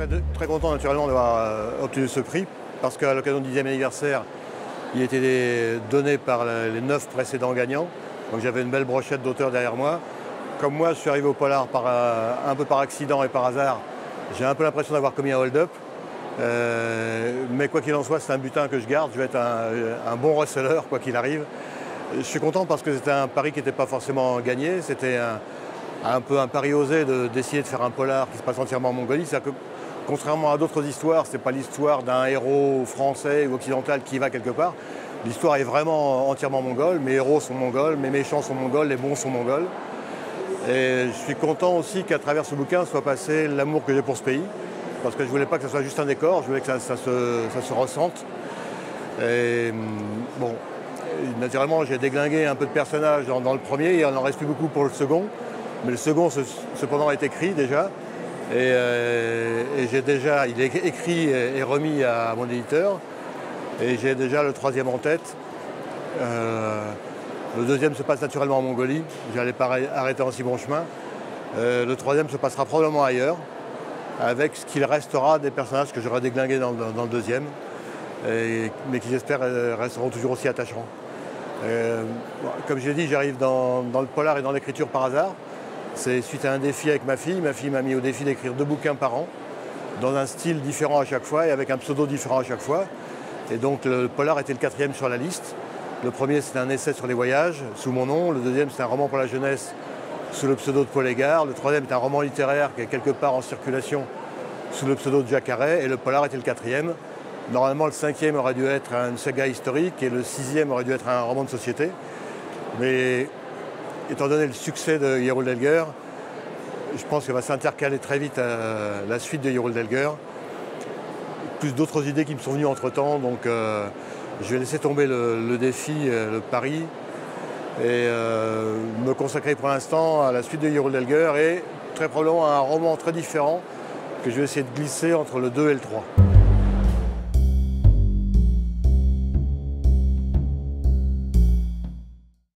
très content naturellement d'avoir obtenu ce prix parce qu'à l'occasion du 10e anniversaire, il était donné par les 9 précédents gagnants. Donc j'avais une belle brochette d'auteurs derrière moi. Comme moi, je suis arrivé au polar un peu par accident et par hasard. J'ai un peu l'impression d'avoir commis un hold-up. Mais quoi qu'il en soit, c'est un butin que je garde. Je vais être un bon reseller, quoi qu'il arrive. Je suis content parce que c'était un pari qui n'était pas forcément gagné. C'était un peu un pari osé d'essayer de faire un polar qui se passe entièrement en Mongolie. C'est-à-dire que, contrairement à d'autres histoires, ce n'est pas l'histoire d'un héros français ou occidental qui va quelque part. L'histoire est vraiment entièrement mongole. Mes héros sont mongols, mes méchants sont mongols, les bons sont mongols. Et je suis content aussi qu'à travers ce bouquin soit passé l'amour que j'ai pour ce pays. Parce que je ne voulais pas que ce soit juste un décor, je voulais que ça se ressente. Et bon, naturellement, j'ai déglingué un peu de personnages dans le premier, il n'en reste plus beaucoup pour le second. Mais le second, cependant, est écrit déjà. Et il est écrit et remis à mon éditeur. Et j'ai déjà le troisième en tête. Le deuxième se passe naturellement en Mongolie. Je n'allais pas arrêter en si bon chemin. Le troisième se passera probablement ailleurs, avec ce qu'il restera des personnages que j'aurai déglingués dans le deuxième, mais qui j'espère resteront toujours aussi attachants. Comme j'ai dit, j'arrive dans le polar et dans l'écriture par hasard. C'est suite à un défi avec ma fille. Ma fille m'a mis au défi d'écrire 2 bouquins par an, dans un style différent à chaque fois et avec un pseudo différent à chaque fois. Et donc le polar était le 4e sur la liste. Le premier, c'était un essai sur les voyages, sous mon nom. Le deuxième, c'est un roman pour la jeunesse, sous le pseudo de Paul Égard. Le troisième est un roman littéraire qui est quelque part en circulation sous le pseudo de Jacques Arrêt. Et le polar était le 4e. Normalement, le 5e aurait dû être une saga historique et le 6e aurait dû être un roman de société. Mais étant donné le succès de Yerul Delger, je pense qu'il va s'intercaler très vite à la suite de Yerul Delger. Plus d'autres idées qui me sont venues entre-temps. Donc je vais laisser tomber le défi, le pari, et me consacrer pour l'instant à la suite de Yerul Delger et très probablement à un roman très différent que je vais essayer de glisser entre le 2 et le 3.